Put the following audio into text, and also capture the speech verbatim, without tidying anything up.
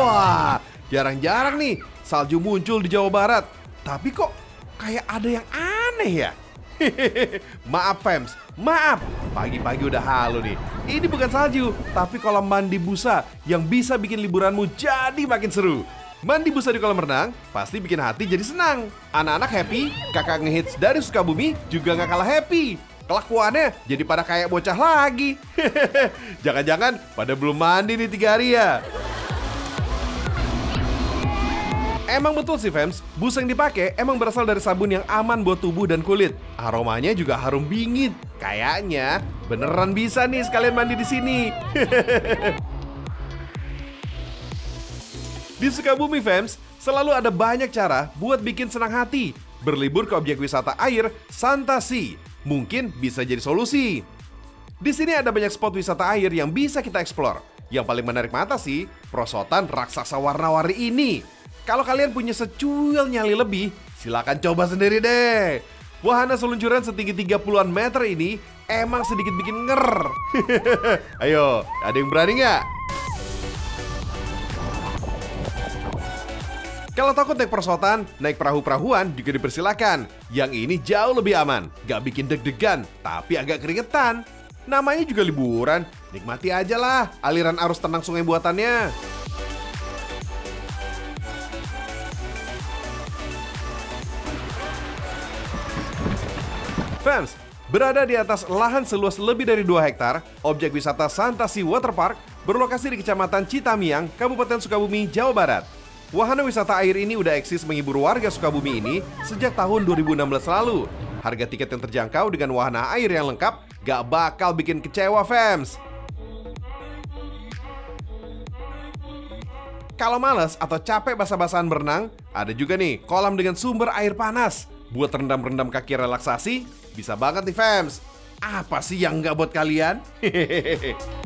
Wah, jarang-jarang nih salju muncul di Jawa Barat. Tapi kok kayak ada yang aneh ya? Maaf fams, maaf. Pagi-pagi udah halu nih. Ini bukan salju, tapi kolam mandi busa yang bisa bikin liburanmu jadi makin seru. Mandi busa di kolam renang pasti bikin hati jadi senang. Anak-anak happy, kakak ngehits dari Sukabumi juga gak kalah happy. Kelakuannya jadi pada kayak bocah lagi. Jangan-jangan pada belum mandi nih tiga hari ya. Emang betul sih fams, busa yang dipakai emang berasal dari sabun yang aman buat tubuh dan kulit. Aromanya juga harum bingit. Kayaknya beneran bisa nih sekalian mandi di sini. Di Sukabumi fams, selalu ada banyak cara buat bikin senang hati. Berlibur ke objek wisata air Santasi mungkin bisa jadi solusi. Di sini ada banyak spot wisata air yang bisa kita eksplor. Yang paling menarik mata sih, perosotan raksasa warna-warni ini. Kalau kalian punya secuil nyali lebih, silakan coba sendiri deh. Wahana seluncuran setinggi tiga puluhan meter ini emang sedikit bikin nger. Ayo, ada yang berani nggak? Kalau takut naik perosotan, naik perahu-perahuan juga dipersilakan. Yang ini jauh lebih aman, gak bikin deg-degan, tapi agak keringetan. Namanya juga liburan, nikmati aja lah aliran arus tenang sungai buatannya. Fans, berada di atas lahan seluas lebih dari dua hektar, objek wisata Santasi Waterpark berlokasi di Kecamatan Citamiang, Kabupaten Sukabumi, Jawa Barat. Wahana wisata air ini udah eksis menghibur warga Sukabumi ini sejak tahun dua ribu enam belas lalu. Harga tiket yang terjangkau dengan wahana air yang lengkap gak bakal bikin kecewa fans. Kalau males atau capek basa-basan berenang, ada juga nih kolam dengan sumber air panas. Buat rendam-rendam kaki relaksasi, bisa banget nih fams. Apa sih yang nggak buat kalian? Hehehe.